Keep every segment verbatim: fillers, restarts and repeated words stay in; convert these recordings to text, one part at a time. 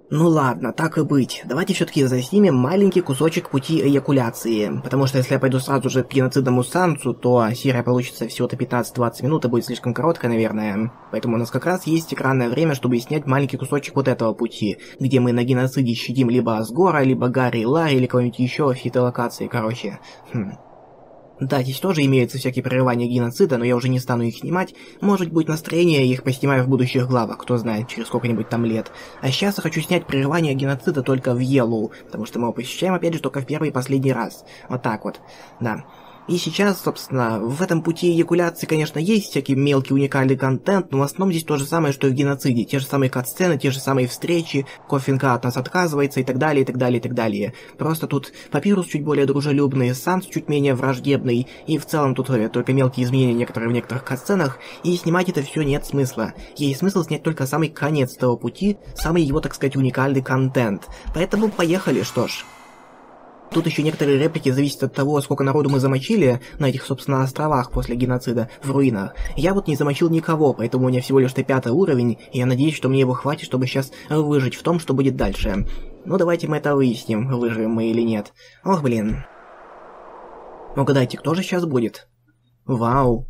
Ну ладно, так и быть. Давайте все-таки заснимем маленький кусочек пути эякуляции. Потому что если я пойду сразу же к геноцидному Сансу, то серия получится всего-то пятнадцать-двадцать минут и будет слишком короткая, наверное. Поэтому у нас как раз есть экранное время, чтобы снять маленький кусочек вот этого пути, где мы на геноциде щадим либо Асгора, либо Гарри и Ларри, или кого-нибудь еще в какие-то локации, короче. Хм. Да, здесь тоже имеются всякие прерывания геноцида, но я уже не стану их снимать. Может быть, настроение, я их поснимаю в будущих главах, кто знает, через сколько-нибудь там лет. А сейчас я хочу снять прерывание геноцида только в Yellow, потому что мы его посещаем, опять же, только в первый и последний раз. Вот так вот, да. И сейчас, собственно, в этом пути эякуляции, конечно, есть всякий мелкий уникальный контент, но в основном здесь то же самое, что и в геноциде. Те же самые кат-сцены, те же самые встречи, Коффинка от нас отказывается и так далее, и так далее, и так далее. Просто тут Папирус чуть более дружелюбный, Санс чуть менее враждебный, и в целом тут только мелкие изменения некоторые в некоторых кат-сценах, и снимать это все нет смысла. Есть смысл снять только самый конец этого пути, самый его, так сказать, уникальный контент. Поэтому поехали, что ж. Тут еще некоторые реплики зависят от того, сколько народу мы замочили на этих, собственно, островах после геноцида в руинах. Я вот не замочил никого, поэтому у меня всего лишь пятый уровень, и я надеюсь, что мне его хватит, чтобы сейчас выжить в том, что будет дальше. Ну давайте мы это выясним, выживем мы или нет. Ох, блин. Угадайте, кто же сейчас будет? Вау.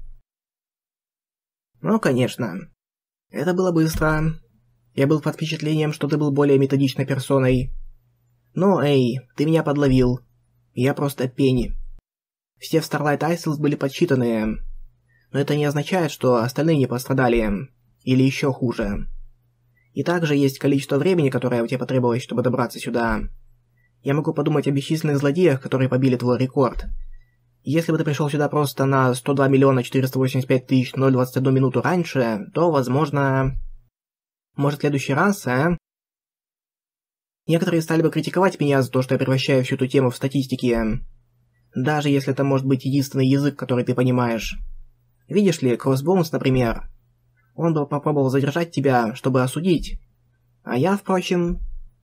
Ну, конечно. Это было быстро. Я был под впечатлением, что ты был более методичной персоной. Ну, эй, ты меня подловил. Я просто Пенни. Все в Starlight Isles были подсчитаны. Но это не означает, что остальные не пострадали. Или еще хуже. И также есть количество времени, которое у тебя потребовалось, чтобы добраться сюда. Я могу подумать о бесчисленных злодеях, которые побили твой рекорд. Если бы ты пришел сюда просто на сто два миллиона четыреста восемьдесят пять тысяч ноль двадцать одну минуту раньше, то, возможно... Может, в следующий раз, а? Некоторые стали бы критиковать меня за то, что я превращаю всю эту тему в статистики. Даже если это может быть единственный язык, который ты понимаешь. Видишь ли, Кроссбоунс, например. Он бы попробовал задержать тебя, чтобы осудить. А я, впрочем...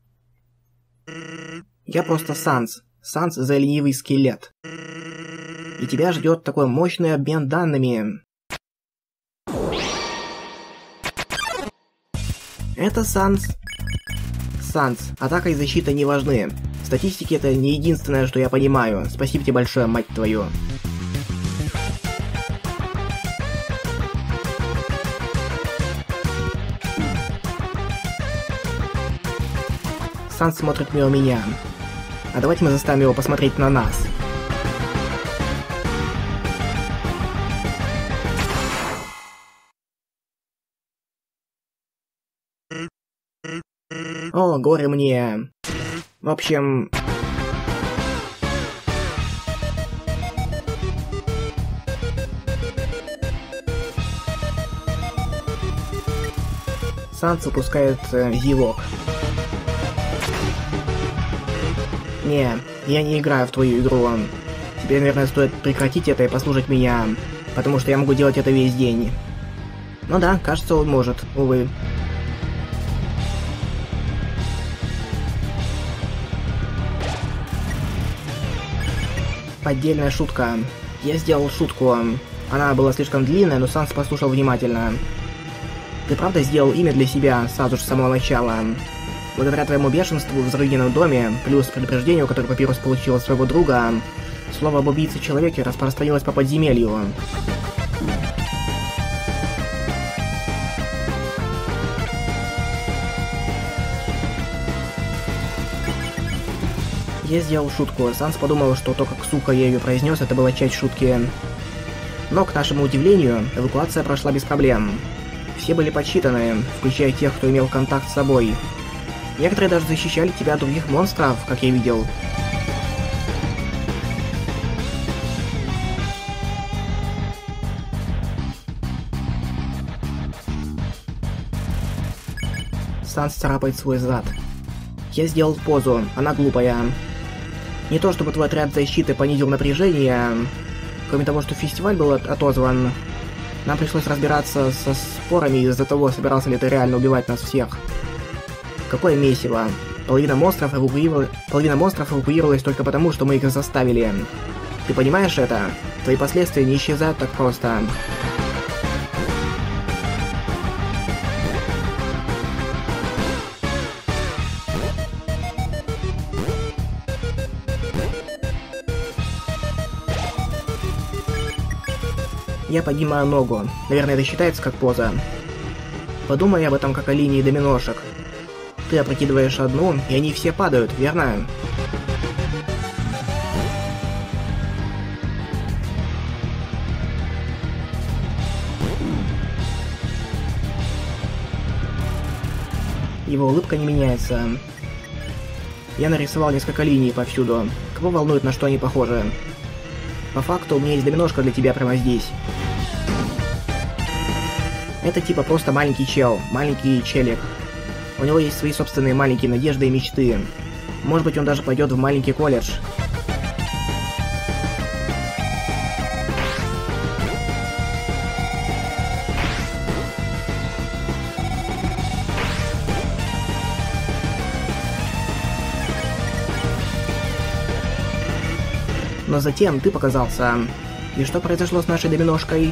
Я просто Санс. Санс за ленивый скелет. И тебя ждет такой мощный обмен данными. Это Санс. Санс, атака и защита не важны. Статистики это не единственное, что я понимаю. Спасибо тебе большое, мать твою. Санс смотрит мимо меня. А давайте мы заставим его посмотреть на нас. О, горе мне. В общем... Санс выпускает э, зевок. Не, я не играю в твою игру. Тебе, наверное, стоит прекратить это и послушать меня, потому что я могу делать это весь день. Ну да, кажется, он может, увы. Поддельная шутка. Я сделал шутку. Она была слишком длинная, но Санс послушал внимательно. Ты правда сделал имя для себя сразу же с самого начала? Благодаря твоему бешенству в взрывном доме, плюс предупреждению, которое Папирус получил от своего друга, слово об убийце-человеке распространилось по подземелью. Я сделал шутку. Санс подумал, что то, как сука я ее произнес, это была часть шутки. Но, к нашему удивлению, эвакуация прошла без проблем. Все были подсчитаны, включая тех, кто имел контакт с собой. Некоторые даже защищали тебя от других монстров, как я видел. Санс царапает свой зад. Я сделал позу, она глупая. Не то чтобы твой отряд защиты понизил напряжение. Кроме того, что фестиваль был отозван, нам пришлось разбираться со спорами из-за того, собирался ли ты реально убивать нас всех. Какое месиво. Половина монстров эвакуировалась, половина монстров эвакуировалась только потому, что мы их заставили. Ты понимаешь это? Твои последствия не исчезают так просто. Я поднимаю ногу. Наверное, это считается как поза. Подумай об этом как о линии доминошек. Ты опрокидываешь одну, и они все падают, верно? Его улыбка не меняется. Я нарисовал несколько линий повсюду. Кого волнует, на что они похожи? По факту, у меня есть доминошка для тебя прямо здесь. Это типа просто маленький чел, маленький челик. У него есть свои собственные маленькие надежды и мечты. Может быть, он даже пойдет в маленький колледж. Но затем ты показался. И что произошло с нашей доминошкой?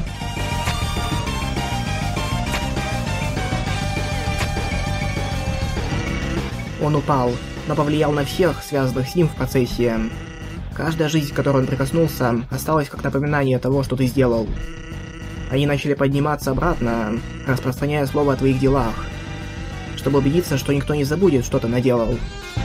Он упал, но повлиял на всех, связанных с ним в процессе. Каждая жизнь, к которой он прикоснулся, осталась как напоминание того, что ты сделал. Они начали подниматься обратно, распространяя слово о твоих делах, чтобы убедиться, что никто не забудет, что ты наделал.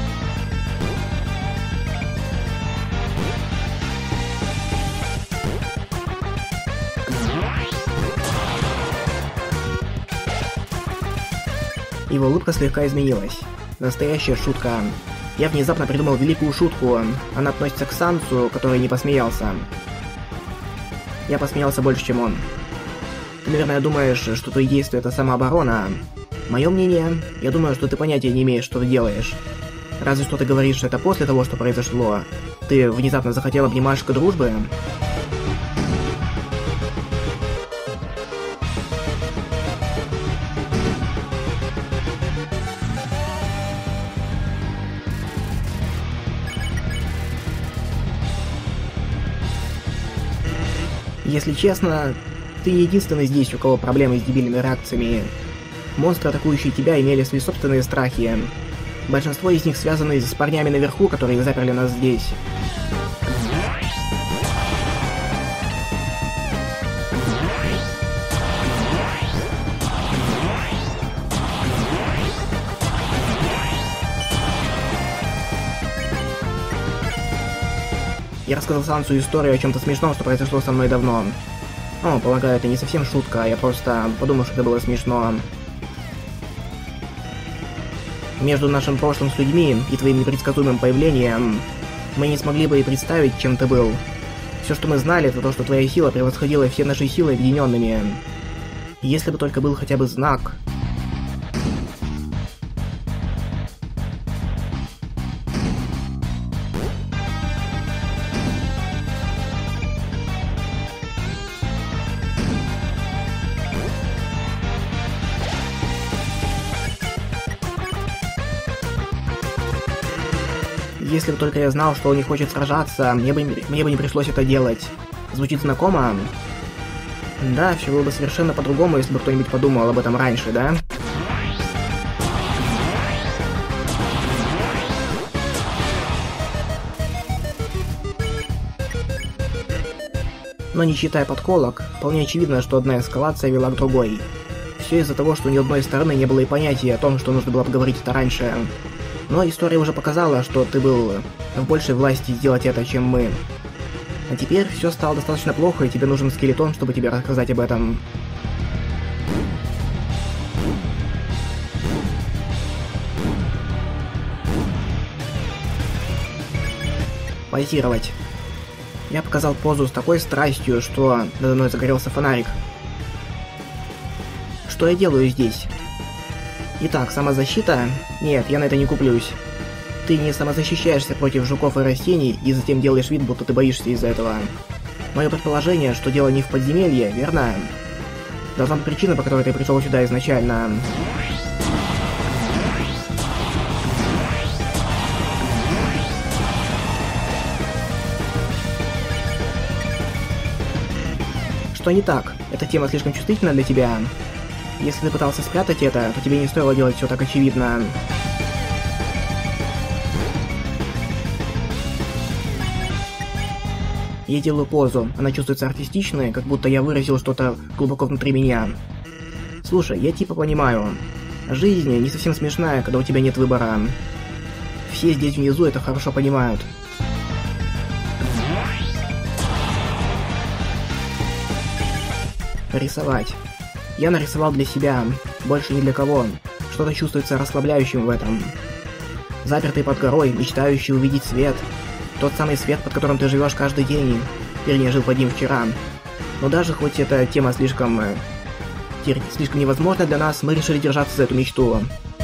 Его улыбка слегка изменилась. Настоящая шутка. Я внезапно придумал великую шутку. Она относится к Сансу, который не посмеялся. Я посмеялся больше, чем он. Ты, наверное, думаешь, что твои действия — это самооборона. Мое мнение, я думаю, что ты понятия не имеешь, что ты делаешь. Разве что ты говоришь это после того, что произошло. Ты внезапно захотел обнимашка дружбы? Если честно, ты не единственный здесь, у кого проблемы с дебильными реакциями. Монстры, атакующие тебя, имели свои собственные страхи. Большинство из них связаны с парнями наверху, которые заперли нас здесь. Я рассказал Сансу историю о чем-то смешном, что произошло со мной давно. О, полагаю, это не совсем шутка, я просто подумал, что это было смешно. Между нашим прошлым с людьми и твоим непредсказуемым появлением мы не смогли бы и представить, чем ты был. Все, что мы знали, это то, что твоя сила превосходила все наши силы объединенными. Если бы только был хотя бы знак... Если бы только я знал, что он не хочет сражаться, мне бы, мне бы не пришлось это делать. Звучит знакомо? Да, все было бы совершенно по-другому, если бы кто-нибудь подумал об этом раньше, да? Но не считая подколок, вполне очевидно, что одна эскалация вела к другой. Все из-за того, что ни одной стороны не было и понятия о том, что нужно было поговорить это раньше. Но история уже показала, что ты был в большей власти сделать это, чем мы. А теперь все стало достаточно плохо, и тебе нужен скелетон, чтобы тебе рассказать об этом. Позировать. Я показал позу с такой страстью, что надо мной загорелся фонарик. Что я делаю здесь? Итак, самозащита? Нет, я на это не куплюсь. Ты не самозащищаешься против жуков и растений, и затем делаешь вид, будто ты боишься из-за этого. Мое предположение, что дело не в подземелье, верно? Должна быть причина, по которой ты пришел сюда изначально. Что не так? Эта тема слишком чувствительна для тебя? Если ты пытался спрятать это, то тебе не стоило делать все так очевидно. Я делаю позу, она чувствуется артистичной, как будто я выразил что-то глубоко внутри меня. Слушай, я типа понимаю. Жизнь не совсем смешная, когда у тебя нет выбора. Все здесь внизу это хорошо понимают. Рисовать. Я нарисовал для себя, больше ни для кого. Что-то чувствуется расслабляющим в этом. Запертый под горой, мечтающий увидеть свет. Тот самый свет, под которым ты живешь каждый день. Вернее, жил под ним вчера. Но даже хоть эта тема слишком... слишком невозможна для нас, мы решили держаться за эту мечту.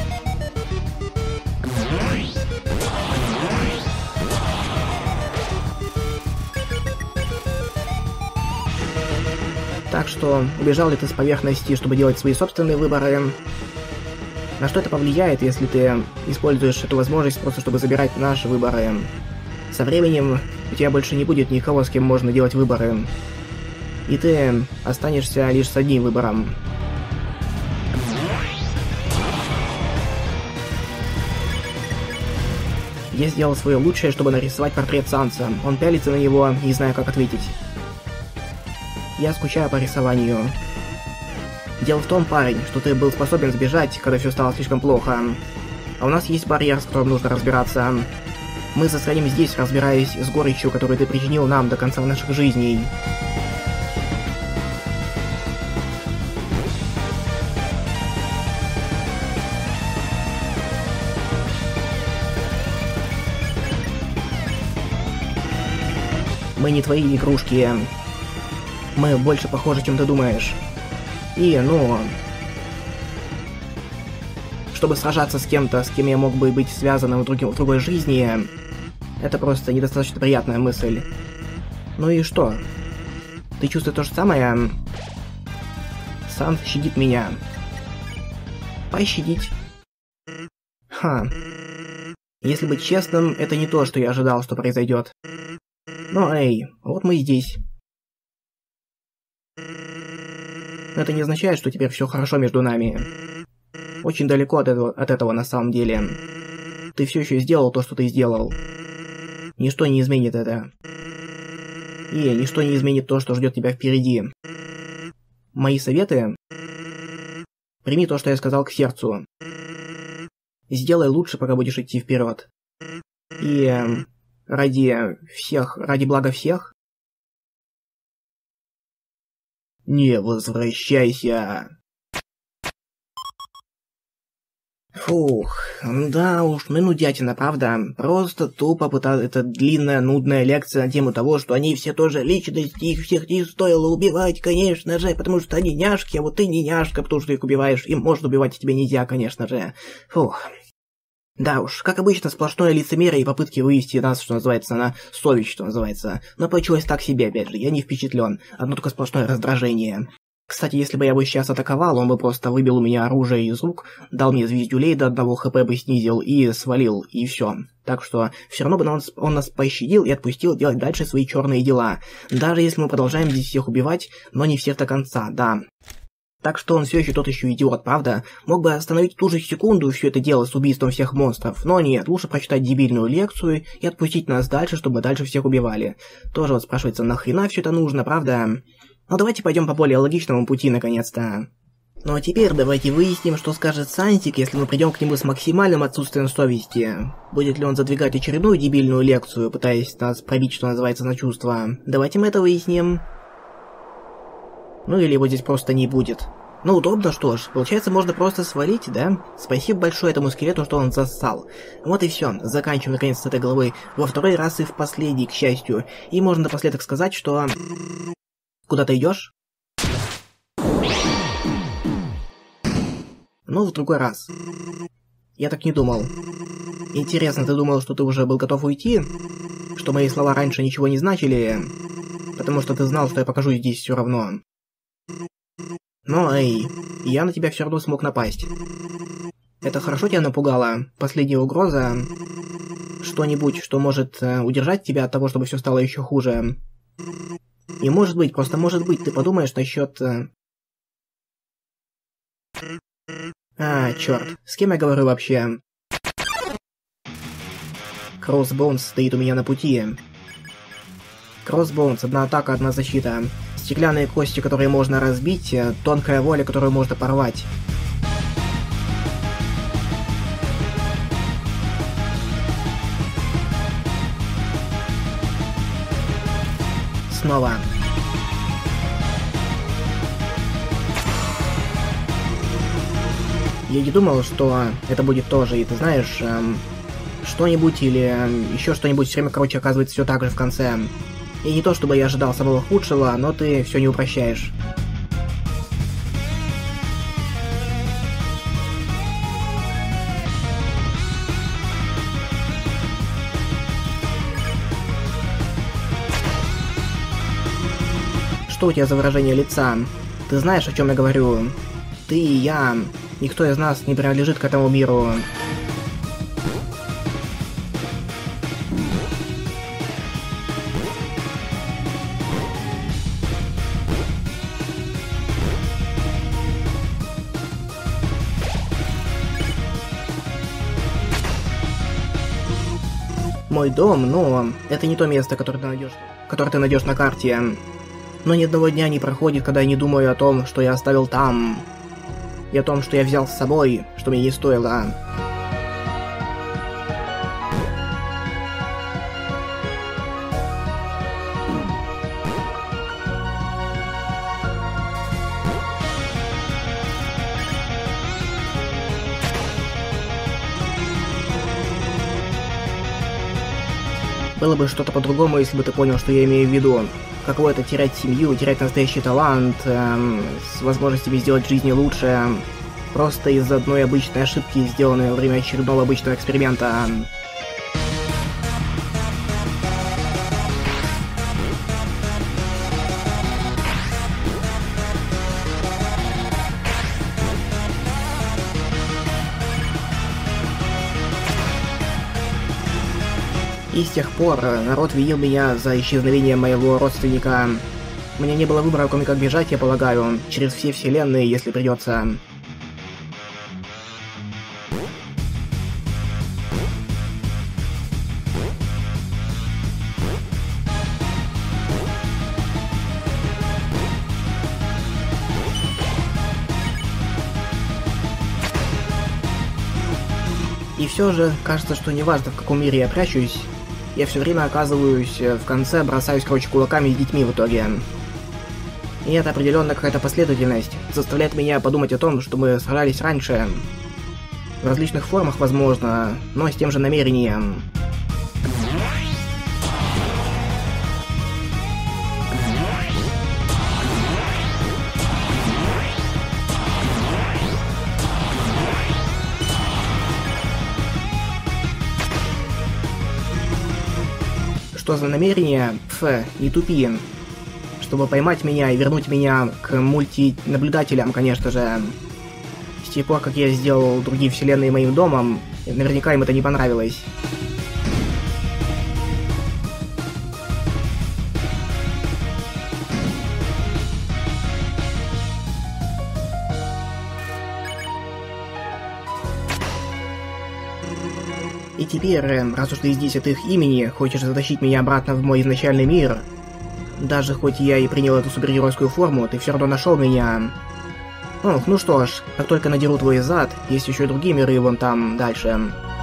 Так что, убежал ли ты с поверхности, чтобы делать свои собственные выборы? На что это повлияет, если ты используешь эту возможность просто чтобы забирать наши выборы? Со временем у тебя больше не будет никого, с кем можно делать выборы. И ты останешься лишь с одним выбором. Я сделал свое лучшее, чтобы нарисовать портрет Санса. Он пялится на него, не зная, как ответить. Я скучаю по рисованию. Дело в том, парень, что ты был способен сбежать, когда все стало слишком плохо. А у нас есть барьер, с которым нужно разбираться. Мы застрянем здесь, разбираясь с горечью, которую ты причинил нам до конца наших жизней. Мы не твои игрушки. Мы больше похожи, чем ты думаешь. И, ну... Чтобы сражаться с кем-то, с кем я мог бы быть связанным в, другим, в другой жизни, это просто недостаточно приятная мысль. Ну и что? Ты чувствуешь то же самое? Санс щадит меня. Пощадить. Ха. Если быть честным, это не то, что я ожидал, что произойдет. Но эй, вот мы и здесь. Это не означает, что теперь все хорошо между нами. Очень далеко от этого, от этого на самом деле. Ты все еще сделал то, что ты сделал. Ничто не изменит это. И ничто не изменит то, что ждет тебя впереди. Мои советы? Прими то, что я сказал, к сердцу. Сделай лучше, пока будешь идти вперед. И ради всех, ради блага всех, не возвращайся. Фух, да уж, ну нудятина, правда. Просто тупо пыталась эта длинная, нудная лекция на тему того, что они все тоже личности, их всех не стоило убивать, конечно же, потому что они няшки, а вот ты не няшка, потому что их убиваешь, им можно убивать, а тебе нельзя, конечно же. Фух. Да уж, как обычно, сплошное лицемерие и попытки вывести нас, что называется, на совесть, что называется. Но получилось так себе, опять же, я не впечатлен. Одно только сплошное раздражение. Кстати, если бы я бы сейчас атаковал, он бы просто выбил у меня оружие из рук, дал мне звездюлей до одного хп бы снизил и свалил, и все. Так что все равно бы он, он нас пощадил и отпустил делать дальше свои черные дела. Даже если мы продолжаем здесь всех убивать, но не всех до конца, да. Так что он все еще тот еще идиот, правда? Мог бы остановить ту же секунду все это дело с убийством всех монстров, но нет, лучше прочитать дебильную лекцию и отпустить нас дальше, чтобы дальше всех убивали. Тоже вот спрашивается, нахрена все это нужно, правда? Но давайте пойдем по более логичному пути, наконец-то. Ну а теперь давайте выясним, что скажет Сансик, если мы придем к нему с максимальным отсутствием совести. Будет ли он задвигать очередную дебильную лекцию, пытаясь нас пробить, что называется, на чувства. Давайте мы это выясним. Ну или его здесь просто не будет. Ну удобно, что ж, получается можно просто свалить, да? Спасибо большое этому скелету, что он зассал. Вот и все, заканчиваем наконец с этой головой во второй раз и в последний, к счастью. И можно напоследок сказать, что... Куда ты идешь? Ну, в другой раз. Я так не думал. Интересно, ты думал, что ты уже был готов уйти? Что мои слова раньше ничего не значили? Потому что ты знал, что я покажу здесь все равно. Но, эй, я на тебя все равно смог напасть. Это хорошо тебя напугало? Последняя угроза? Что-нибудь, что может э, удержать тебя от того, чтобы все стало еще хуже? И может быть, просто может быть, ты подумаешь насчет... Э... А, черт, с кем я говорю вообще? Кроссбоунс стоит у меня на пути. Кроссбоунс, одна атака, одна защита. Стеклянные кости, которые можно разбить, тонкая воля, которую можно порвать. Снова. Я не думал, что это будет тоже, и ты знаешь, эм, что-нибудь или эм, еще что-нибудь все время, короче, оказывается все так же в конце. И не то, чтобы я ожидал самого худшего, но ты все не упрощаешь. Что у тебя за выражение лица? Ты знаешь, о чем я говорю? Ты и я. Никто из нас не принадлежит к этому миру. Мой дом, ну, это не то место, которое ты найдешь, которое ты найдешь на карте. Но ни одного дня не проходит, когда я не думаю о том, что я оставил там. И о том, что я взял с собой, что мне не стоило. Было бы что-то по-другому, если бы ты понял, что я имею в виду. Каково это терять семью, терять настоящий талант, эм, с возможностями сделать жизнь лучше, просто из-за одной обычной ошибки, сделанной во время очередного обычного эксперимента. И с тех пор народ винил меня за исчезновение моего родственника. Мне не было выбора, кроме как бежать, я полагаю, через все вселенные, если придется. И все же, кажется, что неважно, в каком мире я прячусь, я все время оказываюсь в конце, бросаюсь, короче, кулаками с детьми в итоге. И это определенно какая-то последовательность заставляет меня подумать о том, что мы сражались раньше. В различных формах, возможно, но с тем же намерением. Что за намерение? Пф, не тупи. Чтобы поймать меня и вернуть меня к мультинаблюдателям, конечно же. С тех пор, как я сделал другие вселенные моим домом, наверняка им это не понравилось. И теперь, раз уж ты здесь от их имени, хочешь затащить меня обратно в мой изначальный мир, даже хоть я и принял эту супергеройскую форму, ты все равно нашел меня. Ох, ну что ж, как только надеру твой зад, есть еще и другие миры вон там, дальше.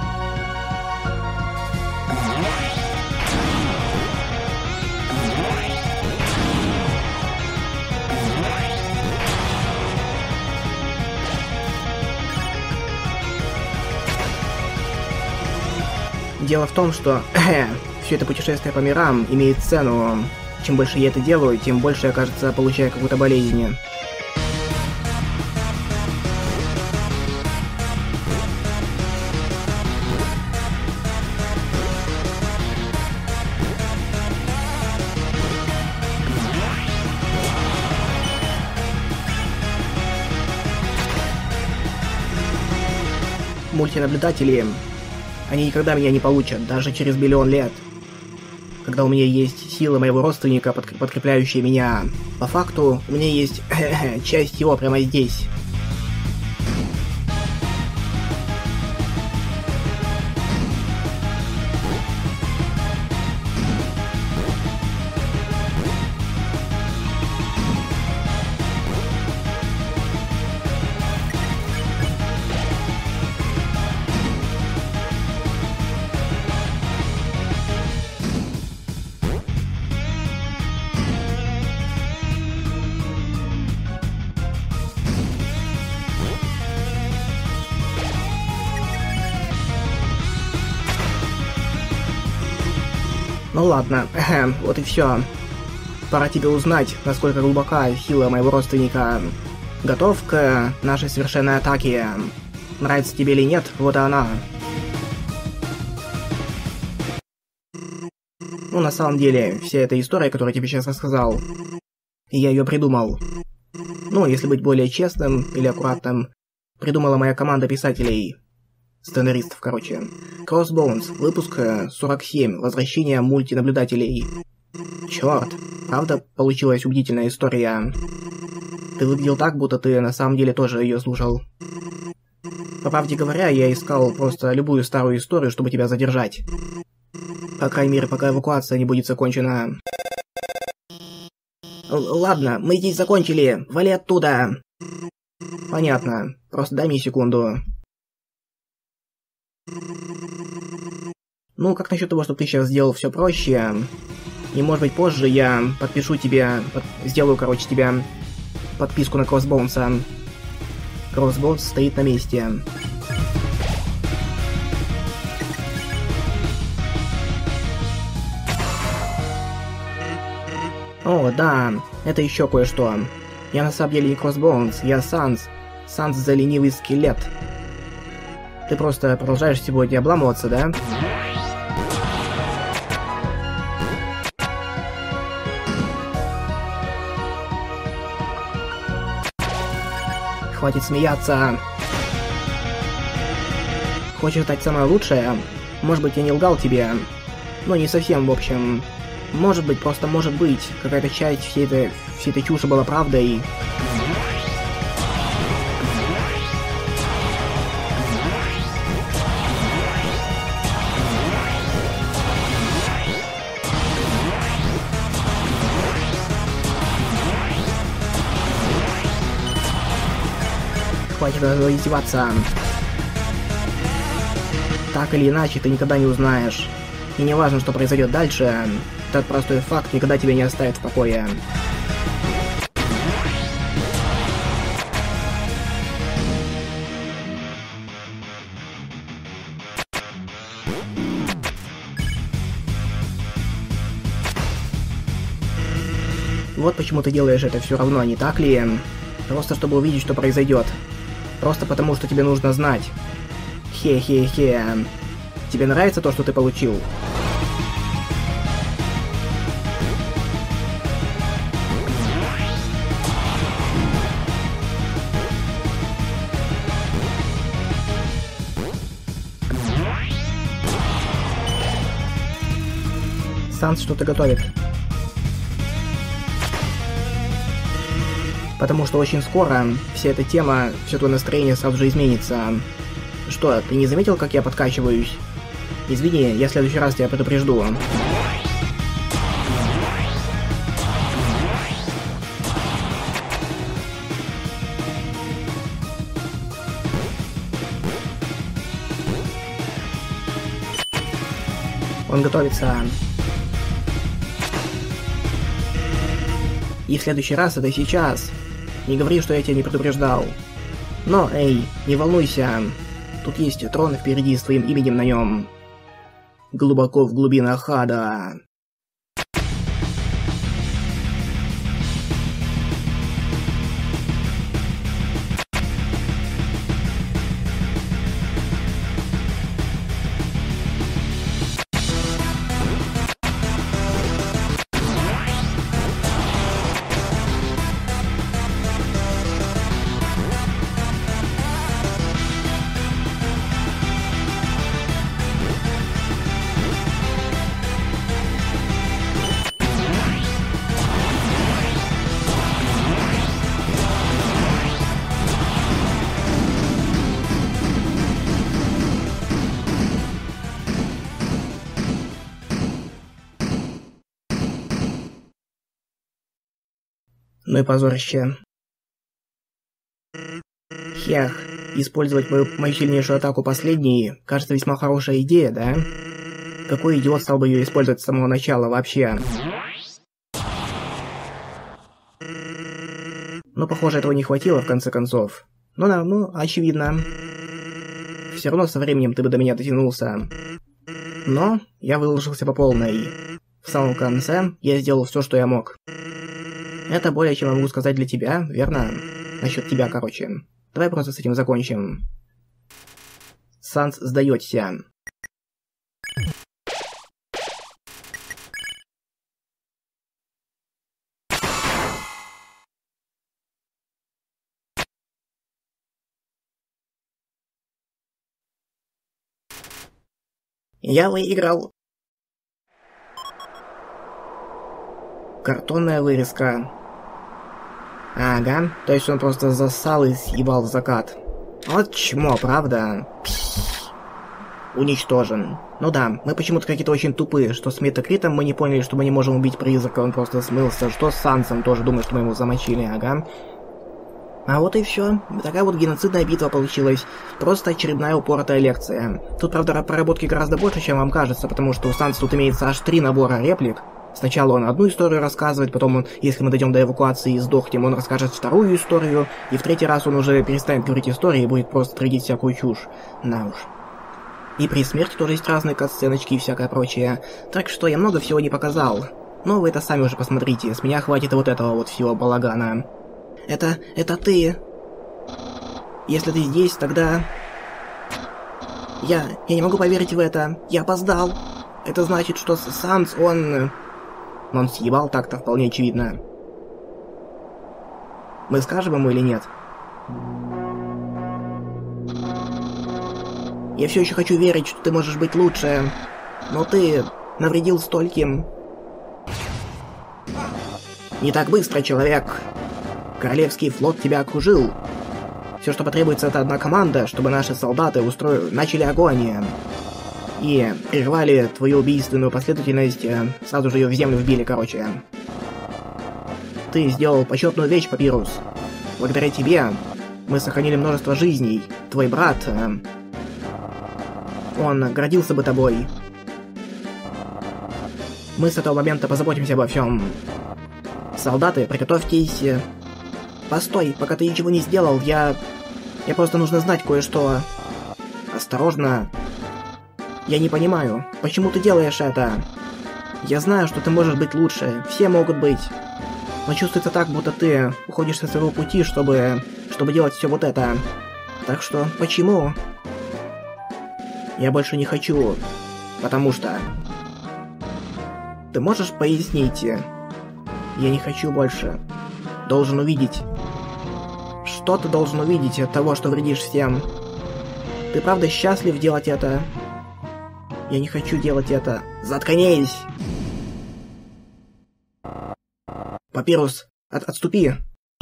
Дело в том, что все это путешествие по мирам имеет цену. Чем больше я это делаю, тем больше я, кажется, получаю какую-то болезнь. Мультинаблюдатели, они никогда меня не получат, даже через миллион лет. Когда у меня есть сила моего родственника, подкр- подкрепляющая меня, по факту, у меня есть часть его прямо здесь. Ну ладно, вот и все. Пора тебе узнать, насколько глубока сила моего родственника. Готов к нашей совершенной атаке? Нравится тебе или нет, вот и она. Ну, на самом деле, вся эта история, которую я тебе сейчас рассказал, я ее придумал. Ну, если быть более честным или аккуратным, придумала моя команда писателей. Сценаристов, короче. Crossbones, выпуск сорок семь, возвращение мультинаблюдателей. Чёрт, правда получилась убедительная история. Ты выглядел так, будто ты на самом деле тоже ее слушал. По правде говоря, я искал просто любую старую историю, чтобы тебя задержать. По крайней мере, пока эвакуация не будет закончена. Л- ладно, мы здесь закончили. Вали оттуда. Понятно. Просто дай мне секунду. Ну, как насчет того, чтобы ты сейчас сделал все проще? И может быть позже я подпишу тебе... Под... Сделаю, короче, тебе подписку на Crossbones. Crossbones стоит на месте. О, да, это еще кое-что. Я на самом деле не Crossbones, я Санс. Санс за ленивый скелет. Ты просто продолжаешь сегодня обламываться, да? Хватит смеяться. Хочешь стать самое лучшее? Может быть, я не лгал тебе. Но не совсем, в общем. Может быть, просто может быть, какая-то часть всей этой, всей этой чуши была правдой. Хватит издеваться. Так или иначе, ты никогда не узнаешь. И не важно, что произойдет дальше, этот простой факт никогда тебя не оставит в покое. Вот почему ты делаешь это все равно, не так ли? Просто чтобы увидеть, что произойдет. Просто потому, что тебе нужно знать. Хе-хе-хе. Тебе нравится то, что ты получил? Санс что-то готовит. Потому что очень скоро вся эта тема, все твое настроение сразу же изменится. Что, ты не заметил, как я подкачиваюсь? Извини, я в следующий раз тебя предупрежду. Он готовится. И в следующий раз это сейчас. Не говори, что я тебя не предупреждал. Но, эй, не волнуйся. Тут есть трон впереди с твоим именем на нем. Глубоко в глубинах ада. Ну и позорище. Хех, использовать мою, мою сильнейшую атаку последней, кажется, весьма хорошая идея, да? Какой идиот стал бы ее использовать с самого начала вообще? Но, похоже, этого не хватило, в конце концов. Ну да, ну, очевидно. Все равно со временем ты бы до меня дотянулся. Но я выложился по полной. В самом конце я сделал все, что я мог. Это более чем я могу сказать для тебя, верно? Насчет тебя, короче. Давай просто с этим закончим. Санс сдаётся. Я выиграл. Картонная вырезка. Ага, то есть он просто засал и съебал в закат. Вот чмо, правда? Пс. Уничтожен. Ну да, мы почему-то какие-то очень тупые, что с Метакритом мы не поняли, что мы не можем убить призрака, он просто смылся, что с Сансом тоже думаю, что мы его замочили, ага. А вот и все. Такая вот геноцидная битва получилась. Просто очередная упоротая лекция. Тут, правда, проработки гораздо больше, чем вам кажется, потому что у Санса тут имеется аж три набора реплик. Сначала он одну историю рассказывает, потом он, если мы дойдем до эвакуации и сдохнем, он расскажет вторую историю, и в третий раз он уже перестанет говорить истории и будет просто твердить всякую чушь. На уж. И при смерти тоже есть разные катсценочки и всякое прочее. Так что я много всего не показал. Но вы это сами уже посмотрите, с меня хватит вот этого вот всего балагана. Это... это ты. Если ты здесь, тогда... Я... я не могу поверить в это. Я опоздал. Это значит, что Санс, он... Он съебал так-то, вполне очевидно. Мы скажем ему или нет? Я все еще хочу верить, что ты можешь быть лучше. Но ты навредил стольким. Не так быстро, человек. Королевский флот тебя окружил. Все, что потребуется, это одна команда, чтобы наши солдаты устро... начали огонь. И прервали твою убийственную последовательность, сразу же ее в землю вбили, короче. Ты сделал почетную вещь, Папирус. Благодаря тебе мы сохранили множество жизней. Твой брат... Он гордился бы тобой. Мы с этого момента позаботимся обо всем. Солдаты, приготовьтесь... Постой, пока ты ничего не сделал, я... Я просто нужно знать кое-что. Осторожно. Я не понимаю, почему ты делаешь это? Я знаю, что ты можешь быть лучше, все могут быть. Но чувствуется так, будто ты уходишь со своего пути, чтобы... чтобы делать все вот это. Так что, почему? Я больше не хочу, потому что... Ты можешь пояснить? Я не хочу больше. Должен увидеть. Что ты должен увидеть от того, что вредишь всем? Ты правда счастлив делать это? Я не хочу делать это. Заткнись! Папирус, от отступи!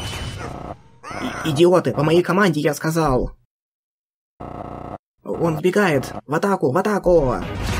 И идиоты, по моей команде я сказал! Он сбегает! В атаку, в атаку!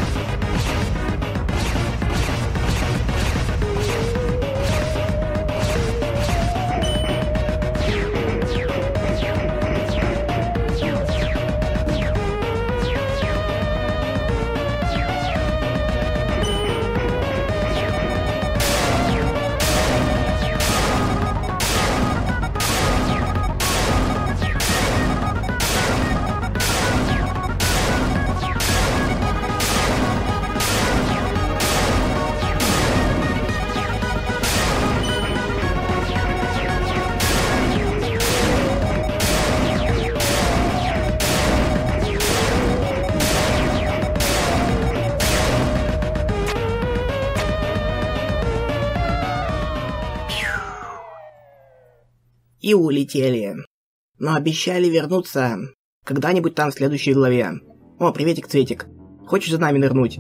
И улетели. Но обещали вернуться. Когда-нибудь там в следующей главе. О, приветик, Цветик. Хочешь за нами нырнуть?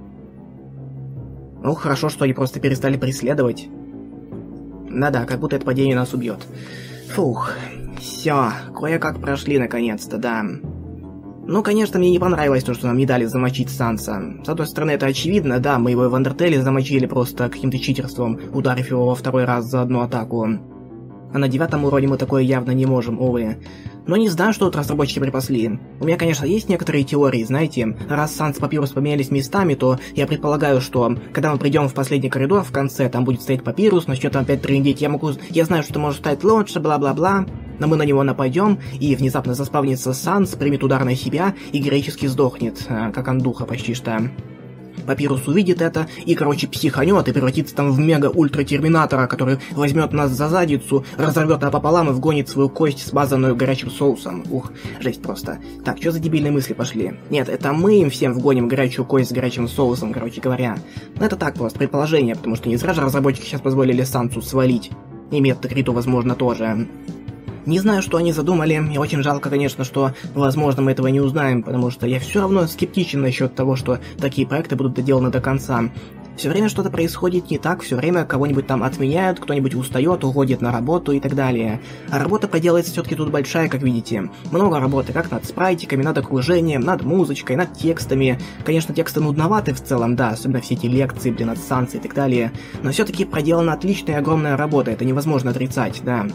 Ну, хорошо, что они просто перестали преследовать. Да-да, как будто это падение нас убьет. Фух. Все, кое-как прошли наконец-то, да. Ну, конечно, мне не понравилось то, что нам не дали замочить Санса. С одной стороны, это очевидно, да, мы его в Андертеле замочили просто каким-то читерством, ударив его во второй раз за одну атаку. А на девятом уровне мы такое явно не можем, увы. Но не знаю, что тут разработчики припасли. У меня, конечно, есть некоторые теории, знаете. Раз Санс и Папирус поменялись местами, то я предполагаю, что когда мы придем в последний коридор в конце, там будет стоять Папирус, начнет там опять трындеть. Я могу... Я знаю, что может стать лучше, бла-бла-бла. Но мы на него нападем, и внезапно заспавнится Санс, примет удар на себя и героически сдохнет, как андуха почти что. Папирус увидит это и, короче, психанет и превратится там в мега-ультра-терминатора, который возьмет нас за задницу, разорвет напополам и вгонит свою кость, смазанную горячим соусом. Ух, жесть просто. Так, что за дебильные мысли пошли? Нет, это мы им всем вгоним горячую кость с горячим соусом, короче говоря. Но это так просто, предположение, потому что не зря же разработчики сейчас позволили Сансу свалить. И Метакриту, возможно, тоже. Не знаю, что они задумали, и очень жалко, конечно, что, возможно, мы этого не узнаем, потому что я все равно скептичен насчет того, что такие проекты будут доделаны до конца. Все время что-то происходит не так, все время кого-нибудь там отменяют, кто-нибудь устает, уходит на работу и так далее. А работа проделается все-таки тут большая, как видите. Много работы, как над спрайтиками, над окружением, над музычкой, над текстами. Конечно, тексты нудноваты в целом, да, особенно все эти лекции, блин, от Сансы и так далее. Но все-таки проделана отличная и огромная работа, это невозможно отрицать, да.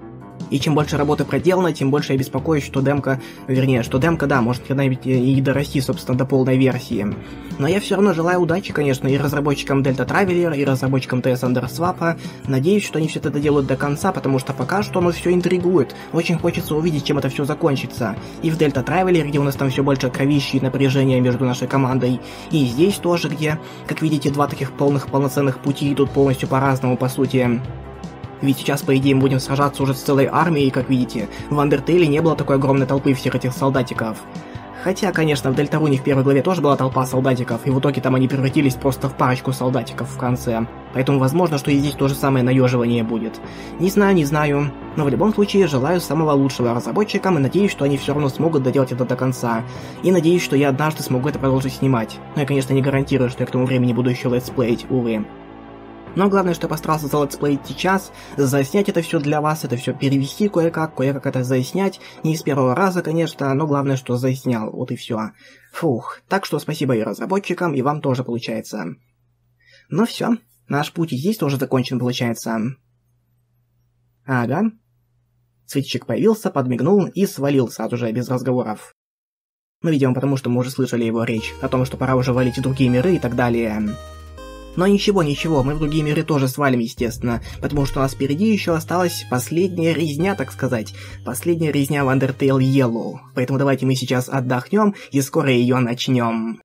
И чем больше работы проделано, тем больше я беспокоюсь, что демка, вернее, что демка, да, может когда-нибудь и дорасти, собственно, до полной версии. Но я все равно желаю удачи, конечно, и разработчикам Delta Traveler, и разработчикам ти эс Underswap. Надеюсь, что они все это делают до конца, потому что пока что оно все интригует. Очень хочется увидеть, чем это все закончится. И в Delta Traveler, где у нас там все больше кровищи и напряжения между нашей командой, и здесь тоже, где, как видите, два таких полных полноценных пути идут полностью по-разному, по сути. Ведь сейчас, по идее, мы будем сражаться уже с целой армией, как видите. В Undertale не было такой огромной толпы всех этих солдатиков. Хотя, конечно, в Дельтаруне в первой главе тоже была толпа солдатиков, и в итоге там они превратились просто в парочку солдатиков в конце. Поэтому возможно, что и здесь то же самое наеживание будет. Не знаю, не знаю. Но в любом случае, желаю самого лучшего разработчикам и надеюсь, что они все равно смогут доделать это до конца. И надеюсь, что я однажды смогу это продолжить снимать. Но я, конечно, не гарантирую, что я к тому времени буду еще летсплеить, увы. Но главное, что я постарался залетсплеить сейчас, заснять это все для вас, это все перевести кое-как, кое-как это заснять. Не с первого раза, конечно, но главное, что заснял, вот и все. Фух, так что спасибо и разработчикам, и вам тоже получается. Ну все, наш путь и здесь тоже закончен, получается. Ага. Цветичек появился, подмигнул и свалил сразу же, без разговоров. Ну, видимо, потому что мы уже слышали его речь о том, что пора уже валить в другие миры и так далее. Но ничего, ничего, мы в другие миры тоже свалим, естественно, потому что у нас впереди еще осталась последняя резня, так сказать, последняя резня в Undertale Yellow. Поэтому давайте мы сейчас отдохнем и скоро ее начнем.